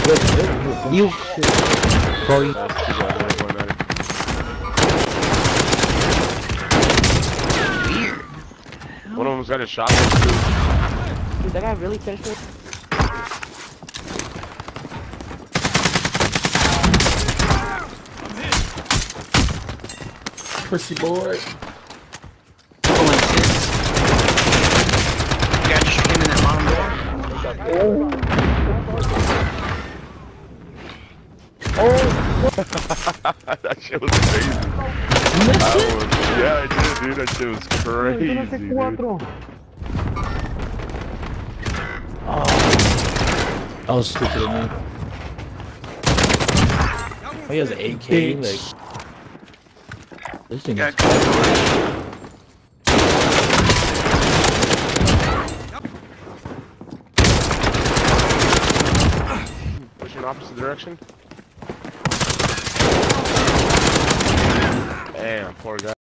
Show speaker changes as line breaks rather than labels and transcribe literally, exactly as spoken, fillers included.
You. Bro,
Weird.
One of them's got a shotgun too.
Dude, that guy really finished it.
Pussy boy.
Oh, like this. You gotta just shoot him in that bottom door.
That shit was crazy. That was, yeah, I did, dude. That shit was crazy, dude.
that was stupid of me. Oh, he has an A K. Like, this thing
Yeah,
is.
Pushing opposite direction. Damn, poor guy.